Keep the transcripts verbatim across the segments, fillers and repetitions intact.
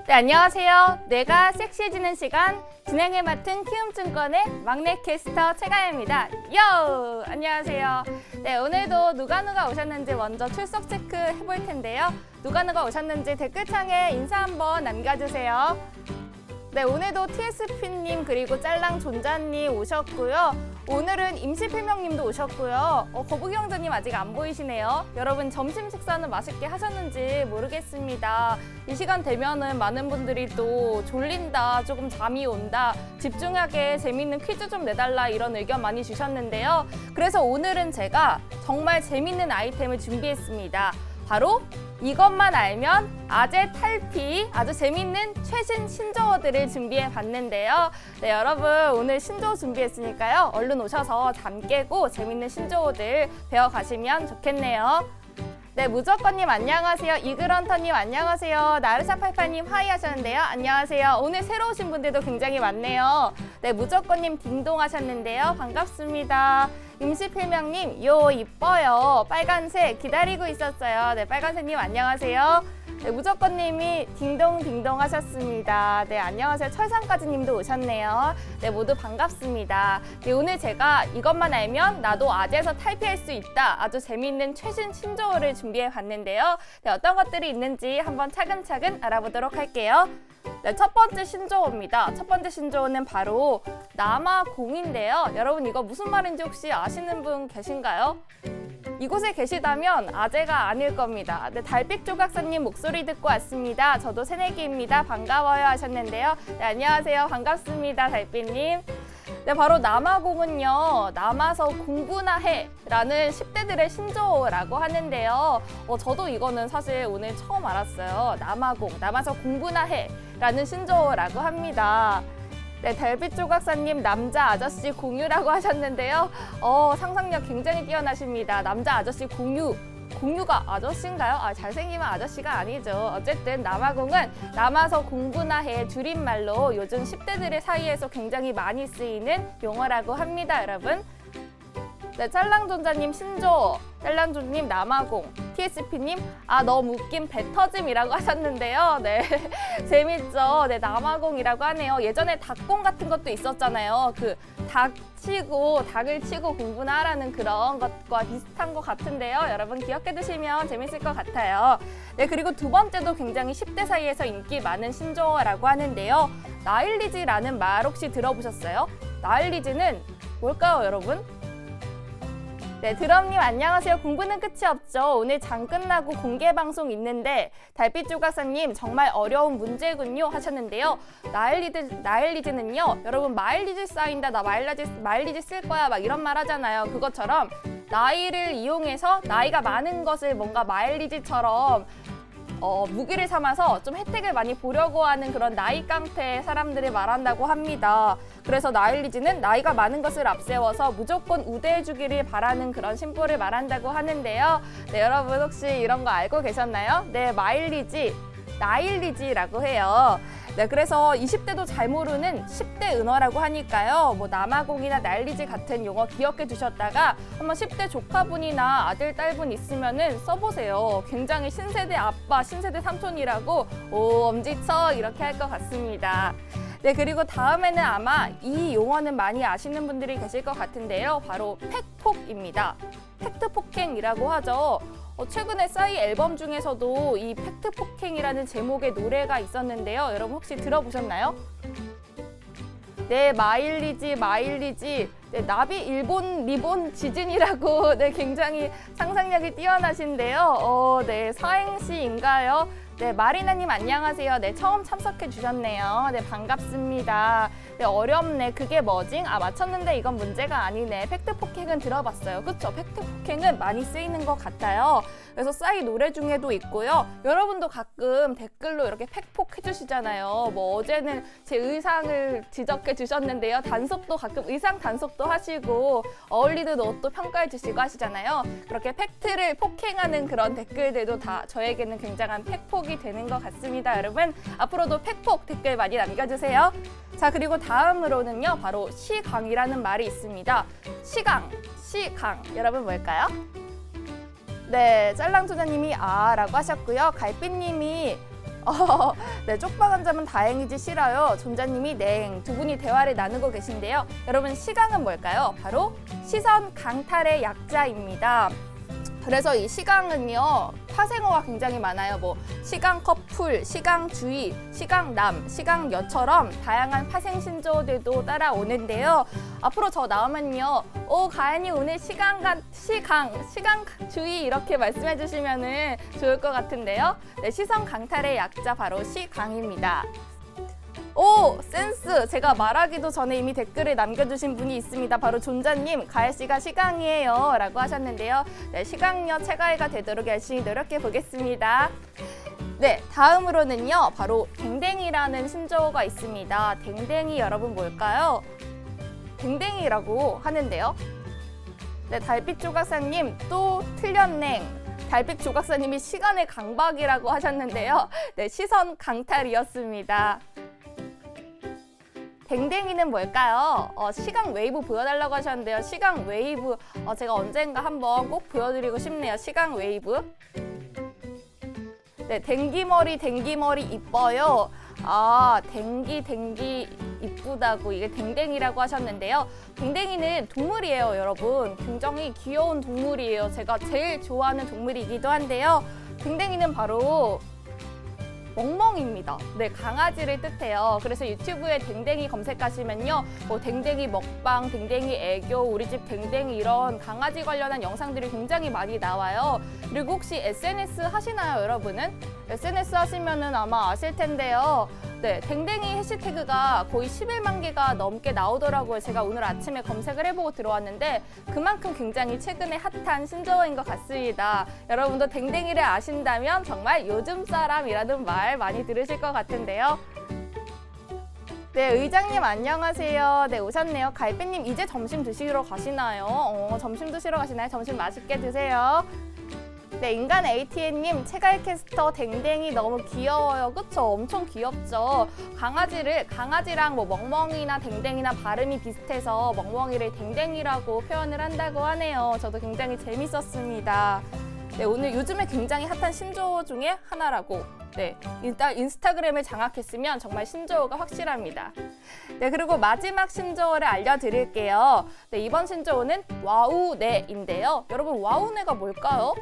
네, 안녕하세요. 내가 섹시해지는 시간 진행을 맡은 키움증권의 막내 캐스터 최가연입니다. 요! 안녕하세요. 네, 오늘도 누가 누가 오셨는지 먼저 출석 체크 해볼 텐데요. 누가 누가 오셨는지 댓글창에 인사 한번 남겨주세요. 네, 오늘도 티에스피님 그리고 짤랑존자님 오셨고요. 오늘은 임시필명님도 오셨고요. 어, 거북이형제님 아직 안 보이시네요. 여러분 점심 식사는 맛있게 하셨는지 모르겠습니다. 이 시간 되면은 많은 분들이 또 졸린다, 조금 잠이 온다, 집중하게 재밌는 퀴즈 좀 내달라 이런 의견 많이 주셨는데요. 그래서 오늘은 제가 정말 재밌는 아이템을 준비했습니다. 바로 이것만 알면 아재 탈피, 아주 재밌는 최신 신조어들을 준비해 봤는데요. 네, 여러분 오늘 신조어 준비했으니까요. 얼른 오셔서 잠 깨고 재밌는 신조어들 배워가시면 좋겠네요. 네, 무조건님 안녕하세요. 이글헌터님 안녕하세요. 나르샤팔팔님 하이 하셨는데요. 안녕하세요. 오늘 새로 오신 분들도 굉장히 많네요. 네, 무조건님 딩동 하셨는데요. 반갑습니다. 임시필명님 요 이뻐요. 빨간색 기다리고 있었어요. 네, 빨간색님 안녕하세요. 네, 무조건님이 딩동딩동 하셨습니다. 네, 안녕하세요. 철상까지님도 오셨네요. 네, 모두 반갑습니다. 네, 오늘 제가 이것만 알면 나도 아재에서 탈피할 수 있다. 아주 재미있는 최신 신조어를 준비해 봤는데요. 네, 어떤 것들이 있는지 한번 차근차근 알아보도록 할게요. 네, 첫 번째 신조어입니다. 첫 번째 신조어는 바로 남아공인데요. 여러분 이거 무슨 말인지 혹시 아시는 분 계신가요? 이곳에 계시다면 아재가 아닐 겁니다. 네, 달빛조각사님 목소리 듣고 왔습니다. 저도 새내기입니다. 반가워요 하셨는데요. 네, 안녕하세요. 반갑습니다. 달빛님. 네, 바로 남아공은요. 남아서 공부나 해 라는 십 대들의 신조어라고 하는데요. 어, 저도 이거는 사실 오늘 처음 알았어요. 남아공, 남아서 공부나 해 라는 신조어라고 합니다. 네, 달빛조각사님 남자 아저씨 공유라고 하셨는데요. 어, 상상력 굉장히 뛰어나십니다. 남자 아저씨 공유. 공유가 아저씨인가요? 아, 잘생기면 아저씨가 아니죠. 어쨌든 남아공은 남아서 공부나 해 줄임말로 요즘 십 대들의 사이에서 굉장히 많이 쓰이는 용어라고 합니다, 여러분. 네, 짤랑존자님 신조어, 짤랑존님 남아공, 티에스피님 아 너무 웃긴 배터짐이라고 하셨는데요. 네, 재밌죠. 네, 남아공이라고 하네요. 예전에 닭공 같은 것도 있었잖아요. 그 닭 치고 닭을 치고 공부나 하라는 그런 것과 비슷한 것 같은데요. 여러분 기억해 두시면 재밌을 것 같아요. 네, 그리고 두 번째도 굉장히 십 대 사이에서 인기 많은 신조어라고 하는데요. 나일리지라는 말 혹시 들어보셨어요? 나일리지는 뭘까요, 여러분? 네, 드럼님 안녕하세요. 공부는 끝이 없죠. 오늘 장 끝나고 공개 방송 있는데 달빛조각사님 정말 어려운 문제군요 하셨는데요. 나일리즈, 나일리즈는요. 여러분 마일리지 쌓인다, 나 마일리지, 마일리지 쓸 거야 막 이런 말 하잖아요. 그것처럼 나이를 이용해서 나이가 많은 것을 뭔가 마일리지처럼 어, 무기를 삼아서 좀 혜택을 많이 보려고 하는 그런 나이 깡패 사람들을 말한다고 합니다. 그래서 나일리지는 나이가 많은 것을 앞세워서 무조건 우대해주기를 바라는 그런 심보를 말한다고 하는데요. 네, 여러분 혹시 이런 거 알고 계셨나요? 네, 마일리지, 나일리지라고 해요. 네, 그래서 이십 대도 잘 모르는 십 대 은어라고 하니까요. 뭐 남아공이나 나일리지 같은 용어 기억해 두셨다가 한번 십 대 조카분이나 아들, 딸분 있으면은 써보세요. 굉장히 신세대 아빠, 신세대 삼촌이라고 오, 엄지쳐 이렇게 할 것 같습니다. 네, 그리고 다음에는 아마 이 용어는 많이 아시는 분들이 계실 것 같은데요. 바로 팩폭입니다. 팩트 폭행이라고 하죠. 어, 최근에 싸이 앨범 중에서도 이 팩트 폭행이라는 제목의 노래가 있었는데요. 여러분 혹시 들어보셨나요? 네, 마일리지, 마일리지. 네, 나비 일본 리본 지진이라고 네, 굉장히 상상력이 뛰어나신데요. 어, 네, 사행시인가요? 네, 마리나님 안녕하세요. 네, 처음 참석해 주셨네요. 네, 반갑습니다. 네, 어렵네. 그게 뭐지? 아, 맞췄는데 이건 문제가 아니네. 팩트 폭행은 들어봤어요. 그쵸? 팩트 폭행은 많이 쓰이는 것 같아요. 그래서 싸이 노래 중에도 있고요. 여러분도 가끔 댓글로 이렇게 팩폭 해주시잖아요. 뭐 어제는 제 의상을 지적해 주셨는데요. 단속도 가끔 의상 단속도 하시고 어울리는 옷도 평가해 주시고 하시잖아요. 그렇게 팩트를 폭행하는 그런 댓글들도 다 저에게는 굉장한 팩폭이 되는 것 같습니다. 여러분 앞으로도 팩폭 댓글 많이 남겨주세요. 자, 그리고 다음으로는요. 바로 시강이라는 말이 있습니다. 시강, 시강. 여러분 뭘까요? 네, 짤랑투자님이 아 라고 하셨고요. 갈빛님이 어, 네, 쪽박 한 잠은 다행이지 싫어요. 존자님이 냉. 두 분이 대화를 나누고 계신데요. 여러분 시강은 뭘까요? 바로 시선 강탈의 약자입니다. 그래서 이 시강은요, 파생어가 굉장히 많아요. 뭐 시강 커플, 시강 주의, 시강남, 시강여처럼 다양한 파생 신조어들도 따라오는데요. 앞으로 저 나오면요, 오 가연이 오늘 시강 시강 시강 주의 이렇게 말씀해 주시면은 좋을 것 같은데요. 네, 시선 강탈의 약자 바로 시강입니다. 오! 센스! 제가 말하기도 전에 이미 댓글을 남겨주신 분이 있습니다. 바로 존자님, 가혜씨가 시강이에요 라고 하셨는데요. 네, 시강녀 최가혜가 되도록 열심히 노력해 보겠습니다. 네, 다음으로는요, 바로 댕댕이라는 신조어가 있습니다. 댕댕이 여러분 뭘까요? 댕댕이라고 하는데요. 네, 달빛 조각사님 또 틀렸냉. 달빛 조각사님이 시간의 강박이라고 하셨는데요. 네, 시선 강탈이었습니다. 댕댕이는 뭘까요? 어, 시강 웨이브 보여달라고 하셨는데요. 시강 웨이브 어, 제가 언젠가 한번 꼭 보여드리고 싶네요. 시강 웨이브. 네, 댕기머리 댕기머리 이뻐요. 아, 댕기 댕기 이쁘다고 이게 댕댕이라고 하셨는데요. 댕댕이는 동물이에요, 여러분. 굉장히 귀여운 동물이에요. 제가 제일 좋아하는 동물이기도 한데요. 댕댕이는 바로 멍멍입니다. 네, 강아지를 뜻해요. 그래서 유튜브에 댕댕이 검색하시면요, 뭐 댕댕이 먹방, 댕댕이 애교, 우리 집 댕댕이 이런 강아지 관련한 영상들이 굉장히 많이 나와요. 그리고 혹시 에스엔에스 하시나요, 여러분은? 에스엔에스 하시면은 아마 아실 텐데요. 네, 댕댕이 해시태그가 거의 십일만 개가 넘게 나오더라고요. 제가 오늘 아침에 검색을 해보고 들어왔는데 그만큼 굉장히 최근에 핫한 신조어인 것 같습니다. 여러분도 댕댕이를 아신다면 정말 요즘 사람이라는 말 많이 들으실 것 같은데요. 네, 의장님 안녕하세요. 네, 오셨네요. 갈비님 이제 점심 드시러 가시나요? 어, 점심 드시러 가시나요? 점심 맛있게 드세요. 네, 인간 에이티엔님 최가일 캐스터 댕댕이 너무 귀여워요. 그쵸? 엄청 귀엽죠? 강아지를 강아지랑 뭐 멍멍이나 댕댕이나 발음이 비슷해서 멍멍이를 댕댕이라고 표현을 한다고 하네요. 저도 굉장히 재밌었습니다. 네, 오늘 요즘에 굉장히 핫한 신조어 중에 하나라고. 네, 일단 인스타그램을 장악했으면 정말 신조어가 확실합니다. 네, 그리고 마지막 신조어를 알려드릴게요. 네, 이번 신조어는 와우네인데요. 여러분 와우네가 뭘까요?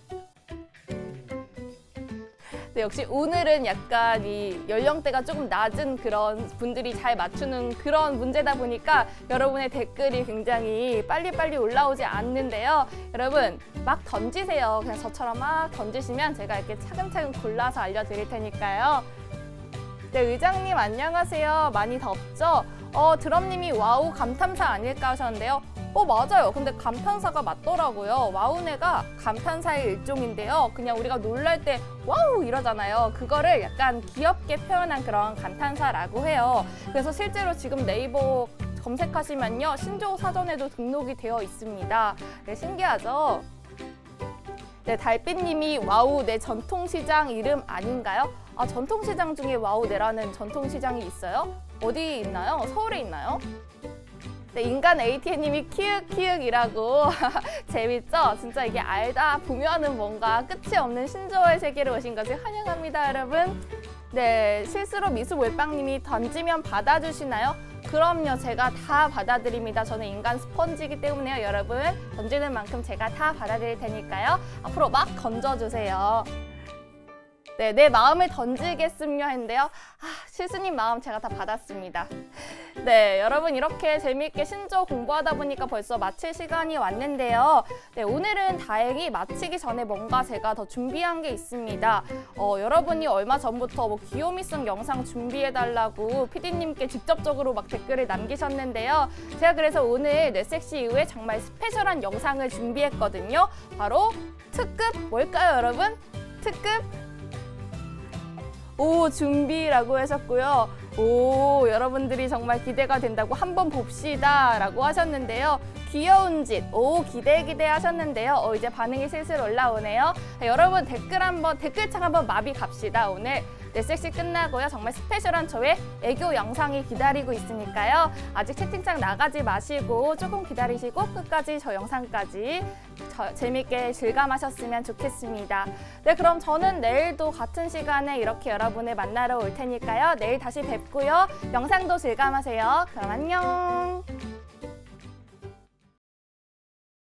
네, 역시 오늘은 약간 이 연령대가 조금 낮은 그런 분들이 잘 맞추는 그런 문제다 보니까 여러분의 댓글이 굉장히 빨리빨리 올라오지 않는데요. 여러분 막 던지세요. 그냥 저처럼 막 던지시면 제가 이렇게 차근차근 골라서 알려드릴 테니까요. 네, 의장님 안녕하세요. 많이 덥죠? 어, 드럼님이 와우 감탄사 아닐까 하셨는데요. 어, 맞아요. 근데 감탄사가 맞더라고요. 와우네가 감탄사의 일종인데요. 그냥 우리가 놀랄 때 와우 이러잖아요. 그거를 약간 귀엽게 표현한 그런 감탄사라고 해요. 그래서 실제로 지금 네이버 검색하시면요, 신조어 사전에도 등록이 되어 있습니다. 네, 신기하죠? 네, 달빛님이 와우 내 전통시장 이름 아닌가요? 아, 전통시장 중에 와우네라는 전통시장이 있어요? 어디 있나요? 서울에 있나요? 네, 인간 에이티엔님이 키읔키읔이라고 재밌죠? 진짜 이게 알다 보면은 뭔가 끝이 없는 신조어의 세계로 오신 것을 환영합니다, 여러분. 네, 실수로 미수몰빵님이 던지면 받아주시나요? 그럼요, 제가 다 받아드립니다. 저는 인간 스펀지이기 때문에요, 여러분. 던지는 만큼 제가 다 받아드릴 테니까요. 앞으로 막 던져주세요. 네, 내 마음을 던지겠음요 했는데요. 아, 실수님 마음 제가 다 받았습니다. 네, 여러분 이렇게 재미있게 신조어 공부하다 보니까 벌써 마칠 시간이 왔는데요. 네, 오늘은 다행히 마치기 전에 뭔가 제가 더 준비한 게 있습니다. 어, 여러분이 얼마 전부터 뭐 귀요미송 영상 준비해달라고 피디님께 직접적으로 막 댓글을 남기셨는데요. 제가 그래서 오늘 넷섹시 이후에 정말 스페셜한 영상을 준비했거든요. 바로 특급 뭘까요, 여러분? 특급 오, 준비라고 하셨고요. 오, 여러분들이 정말 기대가 된다고 한번 봅시다 라고 하셨는데요. 귀여운 짓, 오, 기대 기대 하셨는데요. 어, 이제 반응이 슬슬 올라오네요. 네, 여러분 댓글 한번, 댓글창 한번 마비 갑시다. 오늘 네, 섹시 끝나고요. 정말 스페셜한 저의 애교 영상이 기다리고 있으니까요. 아직 채팅창 나가지 마시고 조금 기다리시고 끝까지 저 영상까지 저, 재밌게 즐감하셨으면 좋겠습니다. 네, 그럼 저는 내일도 같은 시간에 이렇게 여러분을 만나러 올 테니까요. 내일 다시 뵙고요. 영상도 즐감하세요. 그럼 안녕.